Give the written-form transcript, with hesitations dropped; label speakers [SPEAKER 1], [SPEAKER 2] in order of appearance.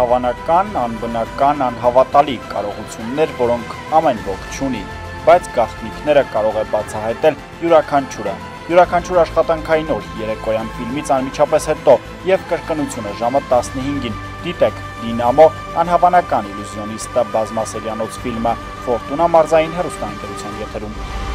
[SPEAKER 1] անհավանական, անբնական, անհավատալի կարողություններ, որոնք ամեն ոք չունի, բայց գաղտնիքները կարող է բացահայտել յուրաքանչյուրը։ Յուրաքանչյուր աշխատանքային օր երեկոյան ֆիլմից անմիջապես հետո եւ կրկնությունը ժամը 15-ին դիտեք Դինամո անհավանական իլյուզիոնիստը բազմասերիանոց ֆիլմը Ֆորտունա մարզային հեռուստաընկերության եթերում։